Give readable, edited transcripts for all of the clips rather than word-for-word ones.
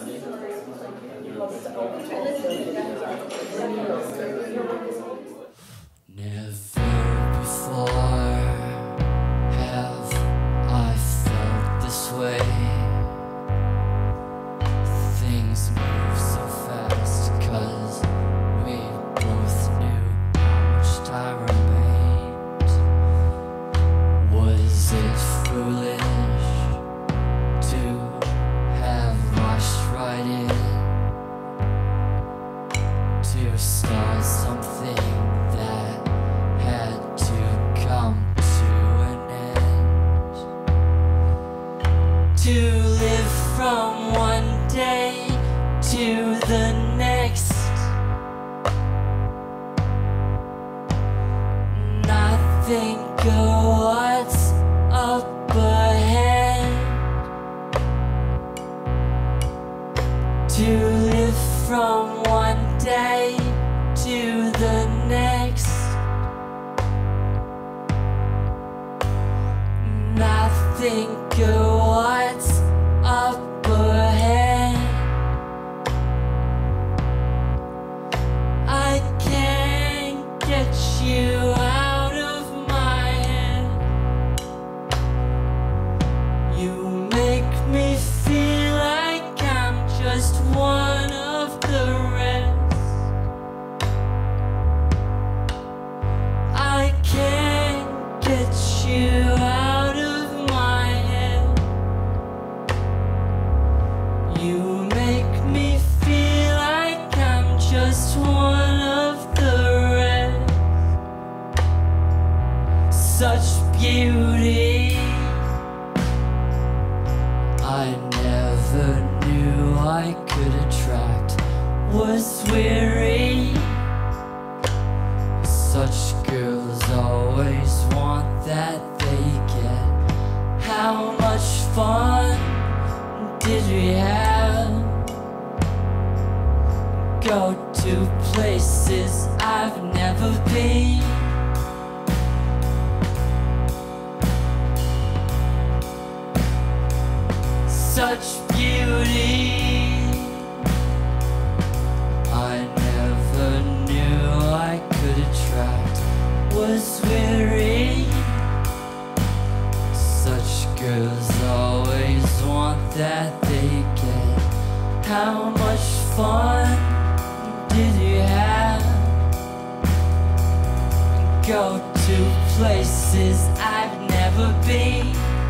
Never before have I felt this way. Things move so fast 'cause we both knew how much time remained. Was it foolish to have rushed right in to start something that had to come to an end? To live from one day to the next, not think of what's up ahead. To live from one day to the next, not think of what's up ahead. I can't get you out of my head. You make me feel like I'm just one of the rest. I can't get you out of my head. You make me feel like I'm just one of the rest. Such beauty I never knew I could attract, was weary. Such girls always want that they get. How much fun did we have? Go to places I've never been. Such beauty I never knew I could attract, was weary. Such girls always want that they get. How much fun did you have? Go to places I've never been.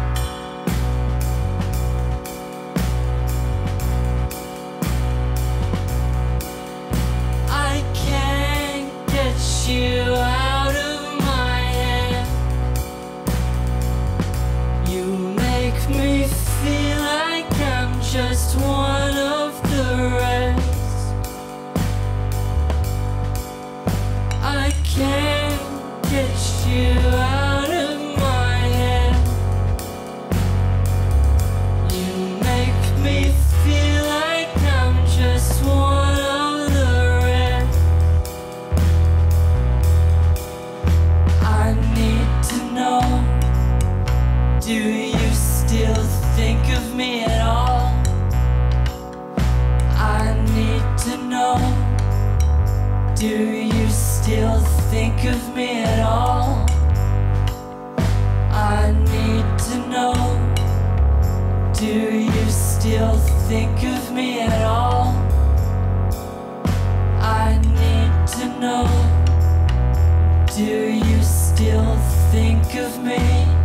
I can't get you out of my head. You make me feel like I'm just one of the rest. I can't get you out of my head. You make me feel like I'm just one of the rest. I need to know, do you still think of me at all? I need to know, do you still think of me at all? I need to know, do you still think of me at all? I need to know, do you still think of me?